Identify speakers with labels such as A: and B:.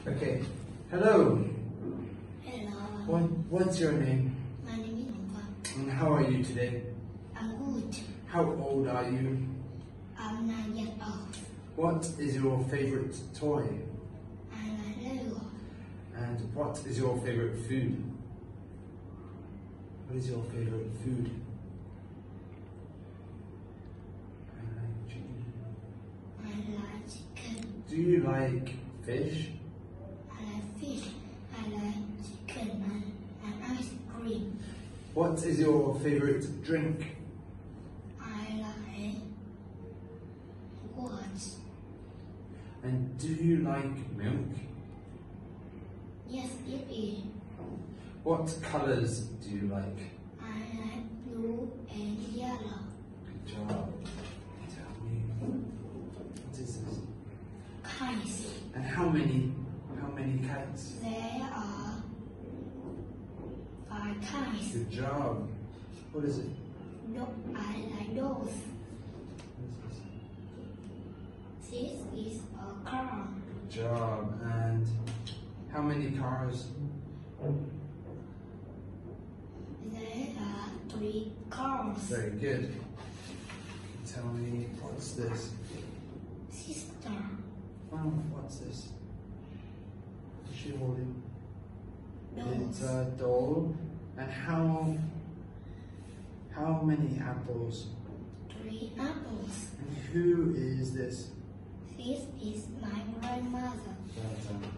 A: Okay. Hello.
B: Hello.
A: What's your name?
B: My name is Ngọc.
A: And how are you today?
B: I'm good.
A: How old are you?
B: I'm 9 years old.
A: What is your favorite toy?
B: I like Lego.
A: And what is your favorite food? What is your favorite food? I like chicken.
B: I like chicken.
A: Do you like fish?
B: I like fish. I like chicken and ice cream.
A: What is your favorite drink?
B: I like what?
A: And do you like milk?
B: Yes, it is.
A: What colours do you like?
B: I like blue and yellow.
A: Good job. Tell me, what is this?
B: Kites.
A: And how many kites?
B: There are 5 kites.
A: Good job. What is it?
B: I like those.
A: What is this?
B: This is a car.
A: Good job. And how many cars?
B: There are 3 cars.
A: Very good. Tell me, what's this?
B: Sister.
A: Oh, what's this? What's she holding? It's
B: Dolls.
A: a doll. And how many apples?
B: 3 apples.
A: And who is this?
B: This is my grandmother.